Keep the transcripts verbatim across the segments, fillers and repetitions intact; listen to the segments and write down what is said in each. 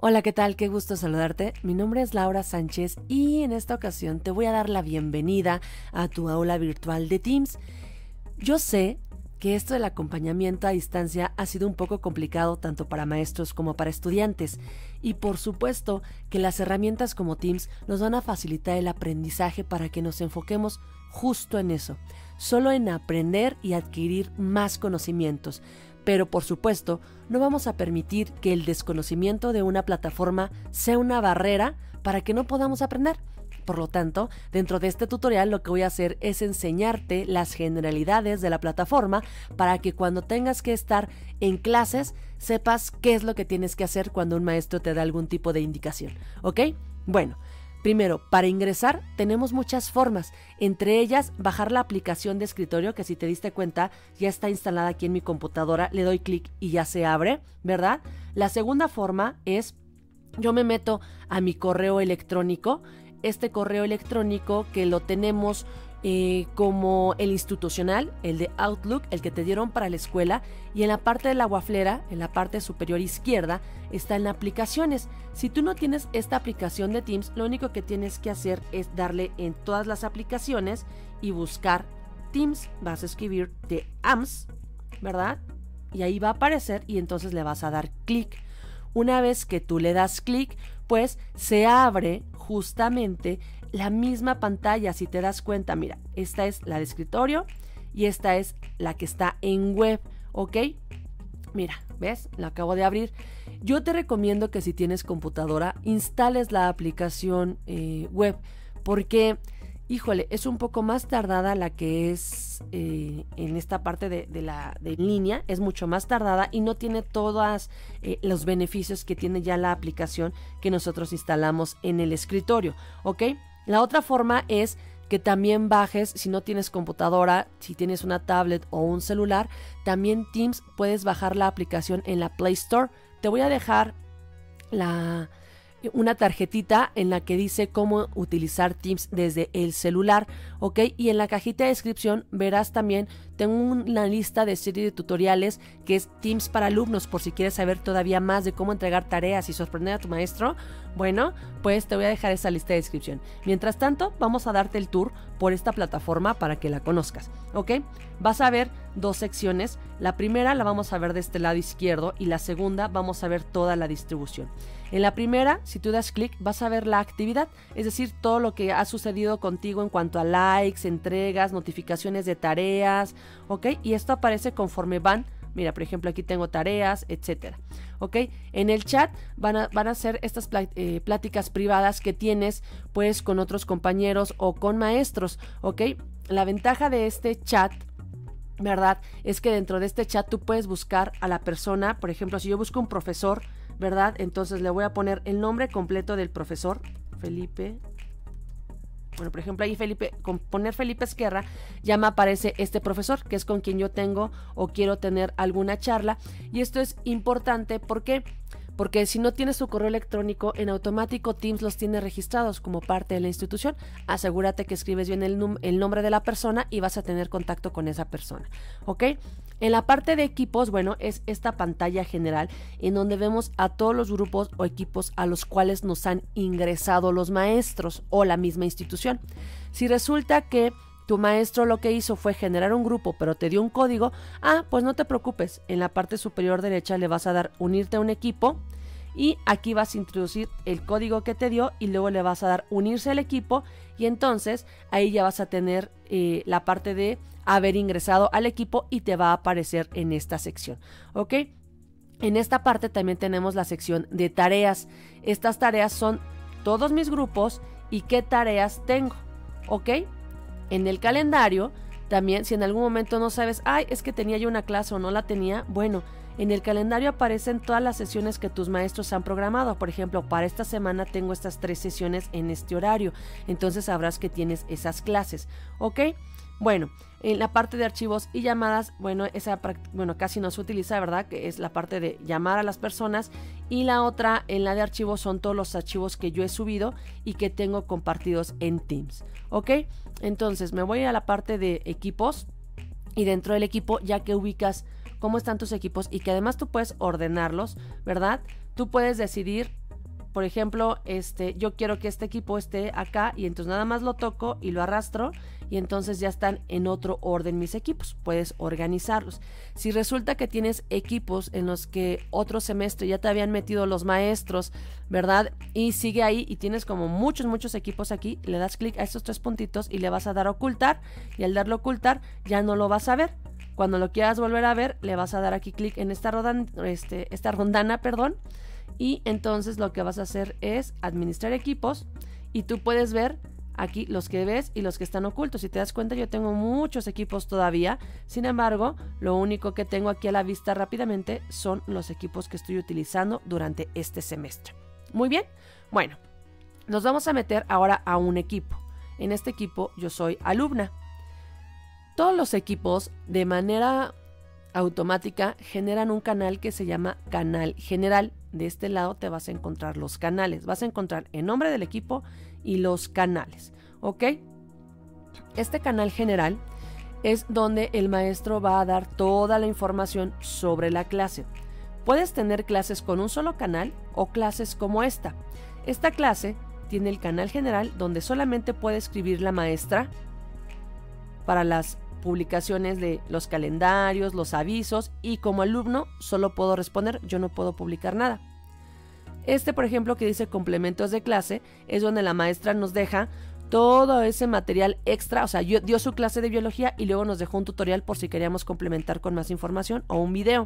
Hola, ¿qué tal? Qué gusto saludarte. Mi nombre es Laura Sánchez y en esta ocasión te voy a dar la bienvenida a tu aula virtual de Teams. Yo sé que esto del acompañamiento a distancia ha sido un poco complicado tanto para maestros como para estudiantes y por supuesto que las herramientas como Teams nos van a facilitar el aprendizaje para que nos enfoquemos justo en eso, solo en aprender y adquirir más conocimientos. Pero por supuesto, no vamos a permitir que el desconocimiento de una plataforma sea una barrera para que no podamos aprender. Por lo tanto, dentro de este tutorial lo que voy a hacer es enseñarte las generalidades de la plataforma para que cuando tengas que estar en clases sepas qué es lo que tienes que hacer cuando un maestro te da algún tipo de indicación. ¿Ok? Bueno. Primero, para ingresar tenemos muchas formas, entre ellas bajar la aplicación de escritorio que si te diste cuenta ya está instalada aquí en mi computadora, le doy clic y ya se abre, ¿verdad? La segunda forma es, yo me meto a mi correo electrónico, este correo electrónico que lo tenemos eh, como el institucional, el de Outlook, el que te dieron para la escuela, y en la parte de la guaflera, en la parte superior izquierda, está en aplicaciones. Si tú no tienes esta aplicación de Teams, lo único que tienes que hacer es darle en todas las aplicaciones y buscar Teams. Vas a escribir de A M S, ¿verdad? Y ahí va a aparecer y entonces le vas a dar clic. Una vez que tú le das clic, pues se abre justamente la misma pantalla. Si te das cuenta, mira, esta es la de escritorio y esta es la que está en web, ¿ok? Mira, ¿ves? La acabo de abrir. Yo te recomiendo que si tienes computadora, instales la aplicación eh, web, porque, híjole, es un poco más tardada la que es eh, en esta parte de, de la de línea, es mucho más tardada y no tiene todos eh, los beneficios que tiene ya la aplicación que nosotros instalamos en el escritorio, ¿ok? La otra forma es que también bajes, si no tienes computadora, si tienes una tablet o un celular, también Teams puedes bajar la aplicación en la Play Store. Te voy a dejar la, una tarjetita en la que dice cómo utilizar Teams desde el celular, ¿ok? Y en la cajita de descripción verás también, tengo una lista de serie de tutoriales que es Teams para alumnos, por si quieres saber todavía más de cómo entregar tareas y sorprender a tu maestro. Bueno, pues te voy a dejar esa lista de descripción. Mientras tanto, vamos a darte el tour por esta plataforma para que la conozcas, ¿ok? Vas a ver dos secciones. La primera la vamos a ver de este lado izquierdo y la segunda vamos a ver toda la distribución. En la primera, si tú das clic, vas a ver la actividad, es decir, todo lo que ha sucedido contigo en cuanto a likes, entregas, notificaciones de tareas, ¿ok? Y esto aparece conforme van. Mira, por ejemplo, aquí tengo tareas, etcétera. ¿Ok? En el chat van a, van a ser estas plá, eh, pláticas privadas que tienes, pues, con otros compañeros o con maestros. ¿Ok? La ventaja de este chat, ¿verdad? Es que dentro de este chat tú puedes buscar a la persona. Por ejemplo, si yo busco un profesor, ¿verdad? Entonces le voy a poner el nombre completo del profesor, Felipe. Bueno, por ejemplo, ahí Felipe, con poner Felipe Esquerra, ya me aparece este profesor, que es con quien yo tengo o quiero tener alguna charla. Y esto es importante, ¿por qué? Porque si no tienes tu correo electrónico, en automático Teams los tiene registrados como parte de la institución. Asegúrate que escribes bien el, el nombre de la persona y vas a tener contacto con esa persona, ¿ok? En la parte de equipos, bueno, es esta pantalla general en donde vemos a todos los grupos o equipos a los cuales nos han ingresado los maestros o la misma institución. Si resulta que tu maestro lo que hizo fue generar un grupo, pero te dio un código, ah, pues no te preocupes, en la parte superior derecha le vas a dar unirte a un equipo y aquí vas a introducir el código que te dio y luego le vas a dar unirse al equipo y entonces ahí ya vas a tener eh, la parte de haber ingresado al equipo y te va a aparecer en esta sección, ¿ok? En esta parte también tenemos la sección de tareas. Estas tareas son todos mis grupos y qué tareas tengo, ¿ok? En el calendario también, si en algún momento no sabes, ay, es que tenía yo una clase o no la tenía, bueno, en el calendario aparecen todas las sesiones que tus maestros han programado. Por ejemplo, para esta semana tengo estas tres sesiones en este horario, entonces sabrás que tienes esas clases, ¿ok? Bueno, en la parte de archivos y llamadas, bueno, esa bueno, casi no se utiliza, ¿verdad? Que es la parte de llamar a las personas. Y la otra, en la de archivos, son todos los archivos que yo he subido y que tengo compartidos en Teams, ¿ok? Entonces, me voy a la parte de equipos y dentro del equipo, ya que ubicas cómo están tus equipos y que además tú puedes ordenarlos, ¿verdad? Tú puedes decidir por ejemplo, este, yo quiero que este equipo esté acá y entonces nada más lo toco y lo arrastro y entonces ya están en otro orden mis equipos. Puedes organizarlos. Si resulta que tienes equipos en los que otro semestre ya te habían metido los maestros, ¿verdad? Y sigue ahí y tienes como muchos, muchos equipos aquí, le das clic a estos tres puntitos y le vas a dar a ocultar y al darle a ocultar ya no lo vas a ver. Cuando lo quieras volver a ver, le vas a dar aquí clic en esta, rodan, este, esta rondana, perdón, y entonces lo que vas a hacer es administrar equipos y tú puedes ver aquí los que ves y los que están ocultos. Si te das cuenta, yo tengo muchos equipos todavía. Sin embargo, lo único que tengo aquí a la vista rápidamente son los equipos que estoy utilizando durante este semestre. Muy bien, bueno, nos vamos a meter ahora a un equipo. En este equipo yo soy alumna. Todos los equipos de manera automática generan un canal que se llama canal general. De este lado te vas a encontrar los canales. Vas a encontrar el nombre del equipo y los canales, ¿ok? Este canal general es donde el maestro va a dar toda la información sobre la clase. Puedes tener clases con un solo canal o clases como esta. Esta clase tiene el canal general donde solamente puede escribir la maestra para las publicaciones de los calendarios, los avisos, y como alumno solo puedo responder, yo no puedo publicar nada. Este, por ejemplo, que dice complementos de clase, es donde la maestra nos deja todo ese material extra, o sea, yo, dio su clase de biología y luego nos dejó un tutorial por si queríamos complementar con más información o un video.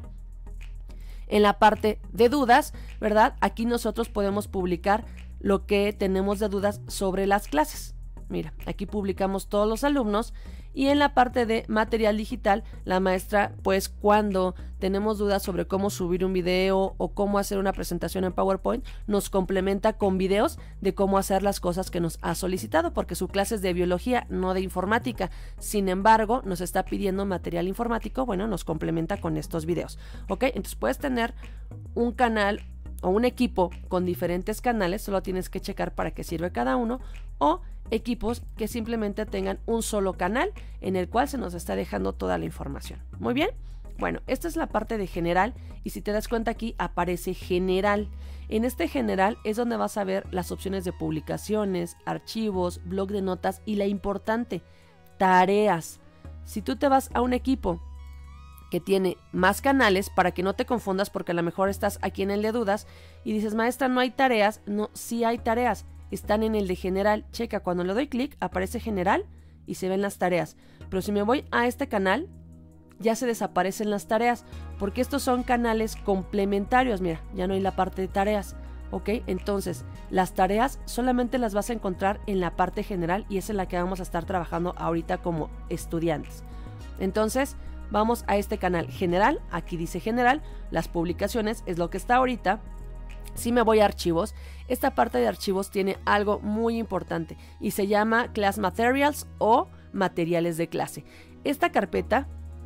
En la parte de dudas, ¿verdad? Aquí nosotros podemos publicar lo que tenemos de dudas sobre las clases. Mira, aquí publicamos todos los alumnos. Y en la parte de material digital, la maestra, pues cuando tenemos dudas sobre cómo subir un video o cómo hacer una presentación en PowerPoint, nos complementa con videos de cómo hacer las cosas que nos ha solicitado, porque su clase es de biología, no de informática. Sin embargo, nos está pidiendo material informático, bueno, nos complementa con estos videos, ¿ok? Entonces puedes tener un canal o un equipo con diferentes canales, solo tienes que checar para qué sirve cada uno, o equipos que simplemente tengan un solo canal en el cual se nos está dejando toda la información. Muy bien, bueno, esta es la parte de general y si te das cuenta aquí aparece general. En este general es donde vas a ver las opciones de publicaciones, archivos, blog de notas y la importante, tareas. Si tú te vas a un equipo que tiene más canales, para que no te confundas porque a lo mejor estás aquí en el de dudas y dices, maestra, no hay tareas. No, sí hay tareas. Están en el de general. Checa, cuando le doy clic aparece general y se ven las tareas. Pero si me voy a este canal, ya se desaparecen las tareas, porque estos son canales complementarios. Mira, ya no hay la parte de tareas, ¿ok? Entonces, las tareas solamente las vas a encontrar en la parte general y es en la que vamos a estar trabajando ahorita como estudiantes. Entonces, vamos a este canal general. Aquí dice general, las publicaciones es lo que está ahorita. Si me voy a archivos, esta parte de archivos tiene algo muy importante y se llama Class Materials o materiales de clase. Esta carpeta,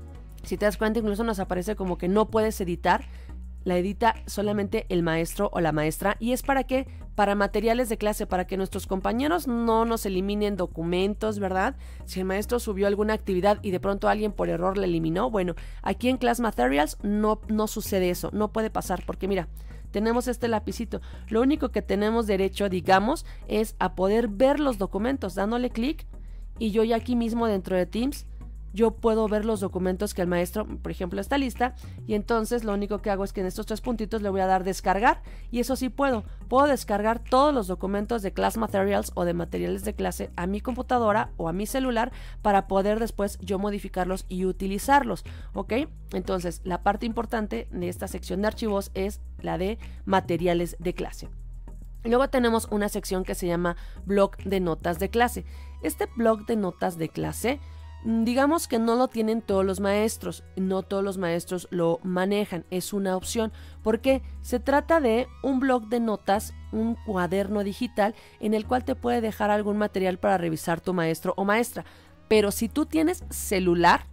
si te das cuenta, incluso nos aparece como que no puedes editar. La edita solamente el maestro o la maestra y es para qué, para materiales de clase, para que nuestros compañeros no nos eliminen documentos, ¿verdad? Si el maestro subió alguna actividad y de pronto alguien por error la eliminó, bueno, aquí en Class Materials no, no sucede eso, no puede pasar porque mira, tenemos este lapicito. Lo único que tenemos derecho, digamos, es a poder ver los documentos dándole clic y yo ya aquí mismo dentro de Teams yo puedo ver los documentos que el maestro, por ejemplo, está lista y entonces lo único que hago es que en estos tres puntitos le voy a dar descargar y eso sí puedo. Puedo descargar todos los documentos de Class Materials o de materiales de clase a mi computadora o a mi celular para poder después yo modificarlos y utilizarlos, ¿ok? Entonces, la parte importante de esta sección de archivos es la de materiales de clase. Luego tenemos una sección que se llama blog de notas de clase. Este blog de notas de clase, digamos que no lo tienen todos los maestros, no todos los maestros lo manejan, es una opción, porque se trata de un blog de notas, un cuaderno digital en el cual te puede dejar algún material para revisar tu maestro o maestra, pero si tú tienes celular,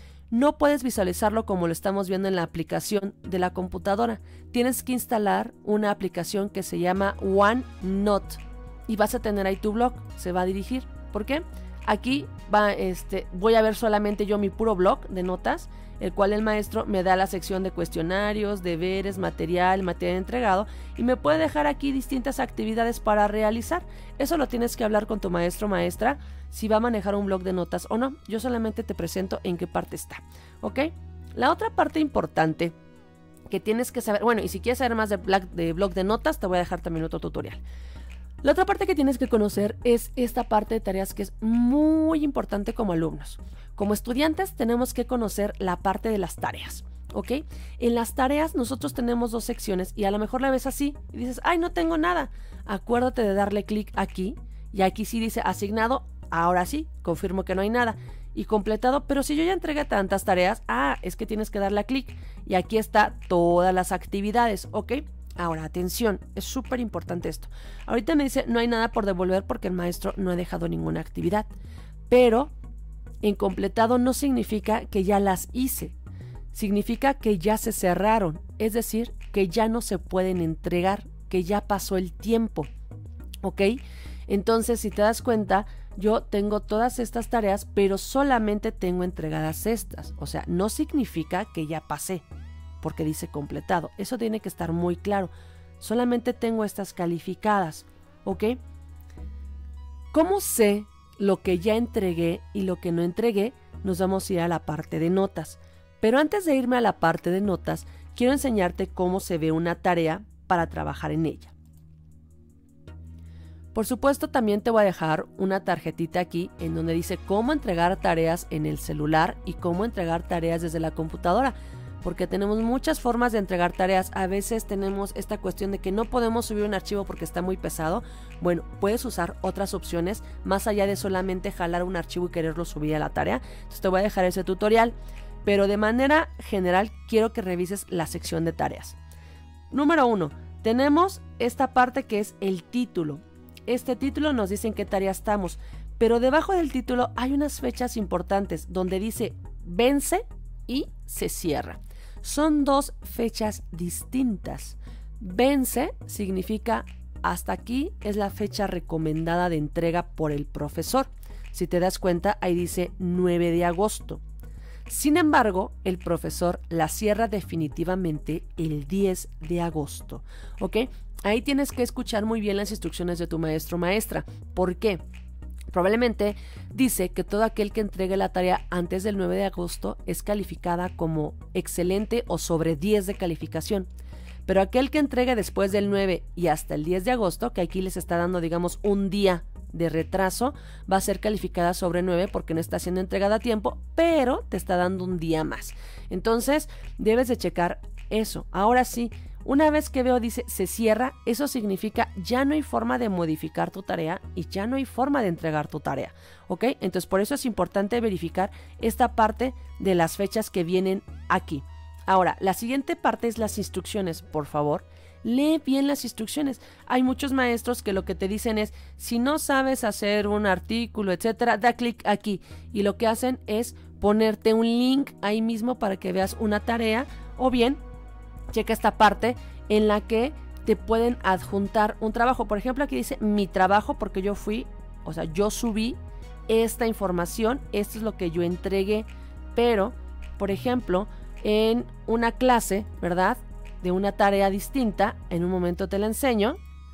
no puedes visualizarlo como lo estamos viendo en la aplicación de la computadora, tienes que instalar una aplicación que se llama OneNote y vas a tener ahí tu blog, se va a dirigir, ¿por qué? Aquí va, este, voy a ver solamente yo mi puro blog de notas el cual el maestro me da la sección de cuestionarios, deberes, material, material entregado, y me puede dejar aquí distintas actividades para realizar. Eso lo tienes que hablar con tu maestro o maestra, si va a manejar un blog de notas o no. Yo solamente te presento en qué parte está, ¿ok? La otra parte importante que tienes que saber, bueno, y si quieres saber más de blog, de blog de notas, te voy a dejar también otro tutorial. La otra parte que tienes que conocer es esta parte de tareas que es muy importante como alumnos. Como estudiantes tenemos que conocer la parte de las tareas, ¿ok? En las tareas nosotros tenemos dos secciones y a lo mejor la ves así y dices, ¡ay, no tengo nada! Acuérdate de darle clic aquí y aquí sí dice asignado, ahora sí, confirmo que no hay nada. Y completado, pero si yo ya entregué tantas tareas, ah, es que tienes que darle a clic y aquí está todas las actividades, ¿ok? Ahora, atención, es súper importante esto. Ahorita me dice, no hay nada por devolver porque el maestro no ha dejado ninguna actividad, pero en completado no significa que ya las hice, significa que ya se cerraron, es decir, que ya no se pueden entregar, que ya pasó el tiempo, ¿ok? Entonces, si te das cuenta, yo tengo todas estas tareas, pero solamente tengo entregadas estas. O sea, no significa que ya pasé, porque dice completado. Eso tiene que estar muy claro. Solamente tengo estas calificadas, ¿ok? ¿Cómo sé lo que ya entregué y lo que no entregué? Nos vamos a ir a la parte de notas. Pero antes de irme a la parte de notas, quiero enseñarte cómo se ve una tarea para trabajar en ella. Por supuesto, también te voy a dejar una tarjetita aquí en donde dice cómo entregar tareas en el celular y cómo entregar tareas desde la computadora, porque tenemos muchas formas de entregar tareas. A veces tenemos esta cuestión de que no podemos subir un archivo porque está muy pesado. Bueno, puedes usar otras opciones más allá de solamente jalar un archivo y quererlo subir a la tarea. Entonces te voy a dejar ese tutorial, pero de manera general quiero que revises la sección de tareas. Número uno, tenemos esta parte que es el título. Este título nos dice en qué tarea estamos, pero debajo del título hay unas fechas importantes donde dice vence y se cierra. Son dos fechas distintas. Vence significa hasta aquí es la fecha recomendada de entrega por el profesor. Si te das cuenta, ahí dice nueve de agosto. Sin embargo, el profesor la cierra definitivamente el diez de agosto, ¿ok? Ahí tienes que escuchar muy bien las instrucciones de tu maestro o maestra. ¿Por qué? Probablemente dice que todo aquel que entregue la tarea antes del nueve de agosto es calificada como excelente o sobre diez de calificación. Pero aquel que entregue después del nueve y hasta el diez de agosto, que aquí les está dando, digamos, un día de retraso, va a ser calificada sobre nueve porque no está siendo entregada a tiempo, pero te está dando un día más. Entonces, debes de checar eso. Ahora sí, una vez que veo dice se cierra, eso significa ya no hay forma de modificar tu tarea y ya no hay forma de entregar tu tarea, ¿ok? Entonces por eso es importante verificar esta parte de las fechas que vienen aquí. Ahora, la siguiente parte es las instrucciones, por favor. Lee bien las instrucciones. Hay muchos maestros que lo que te dicen es, si no sabes hacer un artículo, etcétera, da clic aquí. Y lo que hacen es ponerte un link ahí mismo para que veas una tarea, o bien checa esta parte en la que te pueden adjuntar un trabajo. Por ejemplo, aquí dice mi trabajo porque yo fui, o sea, yo subí esta información, esto es lo que yo entregué. Pero, por ejemplo, en una clase, ¿verdad?, de una tarea distinta, en un momento te la enseño.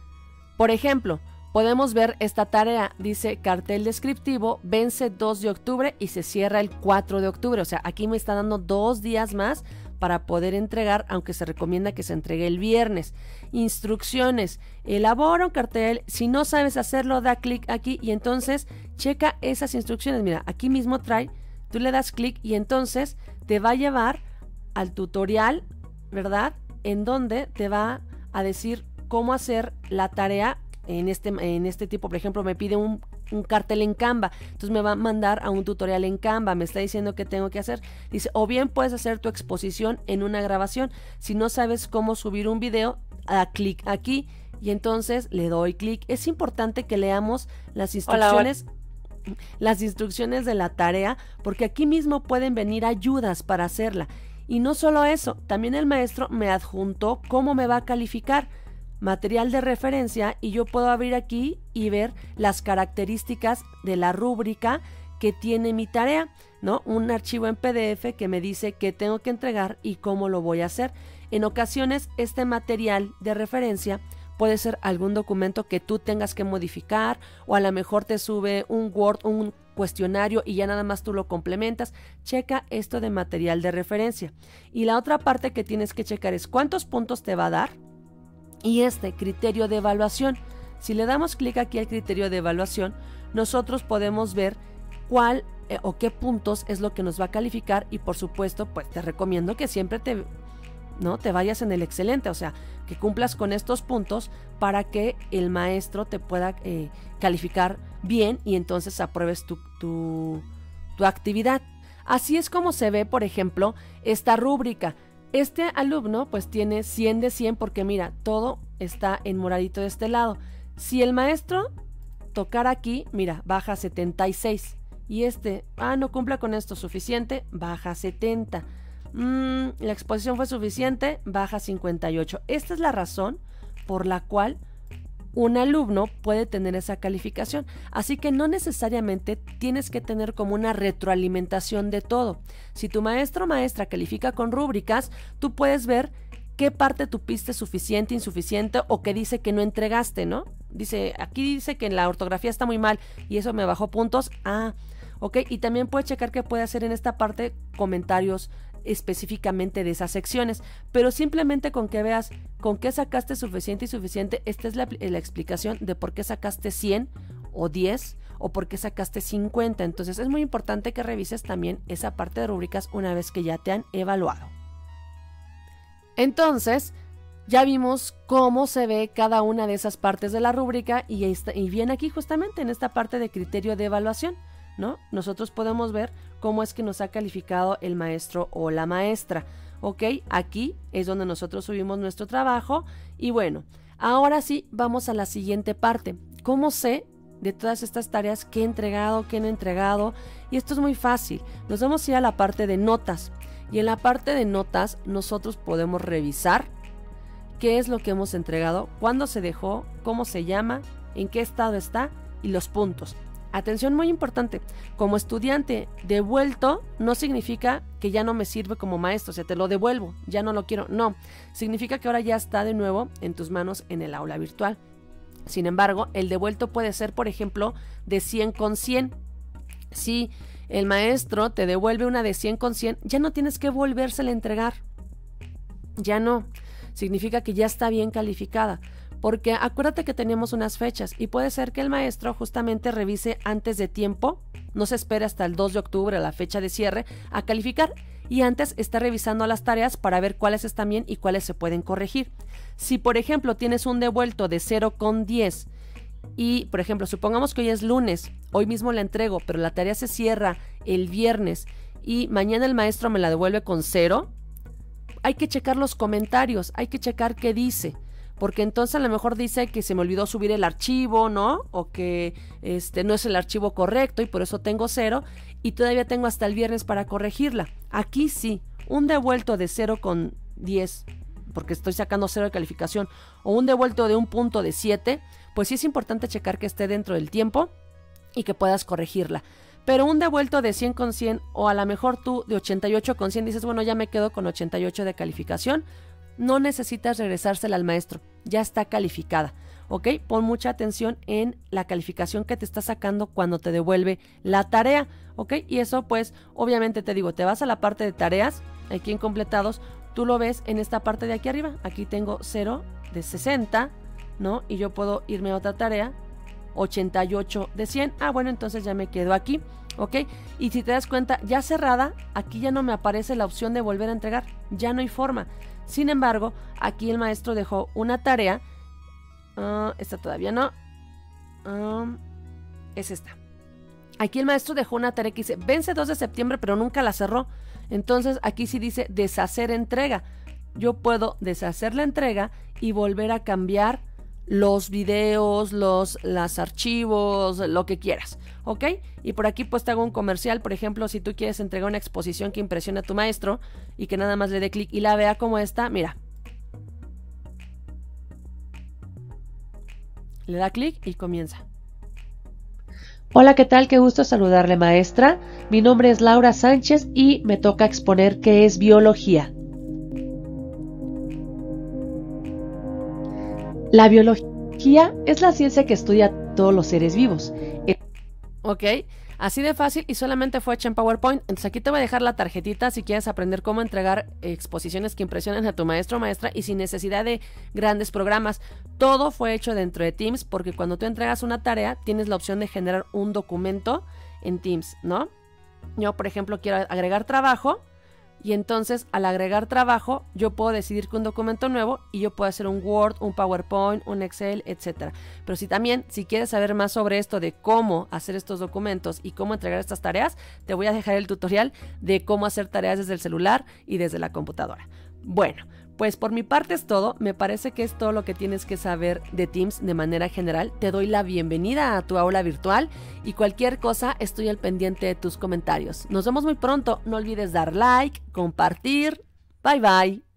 Por ejemplo, podemos ver esta tarea, dice cartel descriptivo, vence dos de octubre y se cierra el cuatro de octubre. O sea, aquí me está dando dos días más para poder entregar, aunque se recomienda que se entregue el viernes. Instrucciones, elabora un cartel, si no sabes hacerlo, da clic aquí y entonces checa esas instrucciones. Mira, aquí mismo trae, tú le das clic y entonces te va a llevar al tutorial, ¿verdad?, en donde te va a decir cómo hacer la tarea en este, en este tipo. Por ejemplo, me pide un, un cartel en Canva, entonces me va a mandar a un tutorial en Canva, me está diciendo qué tengo que hacer. Dice, o bien puedes hacer tu exposición en una grabación. Si no sabes cómo subir un video, da clic aquí y entonces le doy clic. Es importante que leamos las instrucciones. Hola, hola. Las instrucciones de la tarea, porque aquí mismo pueden venir ayudas para hacerla. Y no solo eso, también el maestro me adjuntó cómo me va a calificar, material de referencia, y yo puedo abrir aquí y ver las características de la rúbrica que tiene mi tarea, ¿no? Un archivo en P D F que me dice qué tengo que entregar y cómo lo voy a hacer. En ocasiones, este material de referencia puede ser algún documento que tú tengas que modificar, o a lo mejor te sube un Word, un cuestionario y ya nada más tú lo complementas. Checa esto de material de referencia. Y la otra parte que tienes que checar es cuántos puntos te va a dar y este criterio de evaluación. Si le damos clic aquí al criterio de evaluación, nosotros podemos ver cuál eh, o qué puntos es lo que nos va a calificar, y por supuesto pues te recomiendo que siempre te, ¿no? te vayas en el excelente, o sea, que cumplas con estos puntos para que el maestro te pueda eh, calificar bien y entonces apruebes tu, tu, tu actividad. Así es como se ve, por ejemplo, esta rúbrica. Este alumno pues tiene cien de cien porque mira, todo está en moradito de este lado. Si el maestro tocara aquí, mira, baja setenta y seis. Y este, ah, no cumpla con esto suficiente, baja setenta. Mm, la exposición fue suficiente, baja cincuenta y ocho. Esta es la razón por la cual un alumno puede tener esa calificación. Así que no necesariamente tienes que tener como una retroalimentación de todo. Si tu maestro o maestra califica con rúbricas, tú puedes ver qué parte tupiste suficiente, insuficiente, o que dice que no entregaste, ¿no? Dice, aquí dice que la ortografía está muy mal y eso me bajó puntos. Ah, ok. Y también puedes checar qué puede hacer en esta parte comentarios específicamente de esas secciones, pero simplemente con que veas con qué sacaste suficiente y suficiente, esta es la, la explicación de por qué sacaste cien o diez o por qué sacaste cincuenta. Entonces es muy importante que revises también esa parte de rúbricas una vez que ya te han evaluado. Entonces ya vimos cómo se ve cada una de esas partes de la rúbrica y, esta, y viene aquí justamente en esta parte de criterio de evaluación, ¿no? Nosotros podemos ver cómo es que nos ha calificado el maestro o la maestra, ¿ok? Aquí es donde nosotros subimos nuestro trabajo y bueno, ahora sí vamos a la siguiente parte. ¿Cómo sé de todas estas tareas qué he entregado, qué no he entregado? Y esto es muy fácil. Nos vamos a ir a la parte de notas y en la parte de notas nosotros podemos revisar qué es lo que hemos entregado, cuándo se dejó, cómo se llama, en qué estado está y los puntos. Atención muy importante, como estudiante devuelto no significa que ya no me sirve como maestro, o sea, te lo devuelvo, ya no lo quiero, no, significa que ahora ya está de nuevo en tus manos en el aula virtual. Sin embargo, el devuelto puede ser, por ejemplo, de cien con cien. Si el maestro te devuelve una de cien con cien, ya no tienes que volvérsela a entregar, ya no, significa que ya está bien calificada. Porque acuérdate que tenemos unas fechas y puede ser que el maestro justamente revise antes de tiempo, no se espera hasta el dos de octubre, la fecha de cierre, a calificar, y antes está revisando las tareas para ver cuáles están bien y cuáles se pueden corregir. Si por ejemplo tienes un devuelto de cero con diez y por ejemplo supongamos que hoy es lunes, hoy mismo la entrego, pero la tarea se cierra el viernes y mañana el maestro me la devuelve con cero, hay que checar los comentarios, hay que checar qué dice. Porque entonces a lo mejor dice que se me olvidó subir el archivo, ¿no? O que este no es el archivo correcto y por eso tengo cero y todavía tengo hasta el viernes para corregirla. Aquí sí, un devuelto de cero con diez, porque estoy sacando cero de calificación, o un devuelto de un punto de siete, pues sí es importante checar que esté dentro del tiempo y que puedas corregirla. Pero un devuelto de cien con cien o a lo mejor tú de ochenta y ocho con cien dices, bueno, ya me quedo con ochenta y ocho de calificación, no necesitas regresársela al maestro, ya está calificada, ¿ok? Pon mucha atención en la calificación que te está sacando cuando te devuelve la tarea, ¿ok? Y eso pues obviamente te digo, te vas a la parte de tareas, aquí en completados, tú lo ves en esta parte de aquí arriba, aquí tengo cero de sesenta, ¿no? Y yo puedo irme a otra tarea, ochenta y ocho de cien, ah bueno, entonces ya me quedo aquí, ¿ok? Y si te das cuenta, ya cerrada, aquí ya no me aparece la opción de volver a entregar, ya no hay forma. Sin embargo, aquí el maestro dejó una tarea, uh, esta todavía no, um, es esta. Aquí el maestro dejó una tarea que dice, vence dos de septiembre, pero nunca la cerró. Entonces aquí sí dice deshacer entrega. Yo puedo deshacer la entrega y volver a cambiar los videos, los, los archivos, lo que quieras, ¿ok? Y por aquí pues te hago un comercial, por ejemplo, si tú quieres entregar una exposición que impresione a tu maestro y que nada más le dé clic y la vea como está, mira. Le da clic y comienza. Hola, ¿qué tal? Qué gusto saludarle, maestra. Mi nombre es Laura Sánchez y me toca exponer qué es biología. La biología es la ciencia que estudia a todos los seres vivos. ¿Ok? Así de fácil y solamente fue hecha en PowerPoint. Entonces aquí te voy a dejar la tarjetita si quieres aprender cómo entregar exposiciones que impresionen a tu maestro o maestra y sin necesidad de grandes programas. Todo fue hecho dentro de Teams porque cuando tú entregas una tarea tienes la opción de generar un documento en Teams, ¿no? Yo, por ejemplo, quiero agregar trabajo y entonces al agregar trabajo yo puedo decidir que un documento nuevo y yo puedo hacer un Word, un PowerPoint, un Excel, etcétera. Pero si también, si quieres saber más sobre esto de cómo hacer estos documentos y cómo entregar estas tareas, te voy a dejar el tutorial de cómo hacer tareas desde el celular y desde la computadora. Bueno, pues por mi parte es todo. Me parece que es todo lo que tienes que saber de Teams de manera general. Te doy la bienvenida a tu aula virtual y cualquier cosa estoy al pendiente de tus comentarios. Nos vemos muy pronto. No olvides dar like, compartir. Bye bye.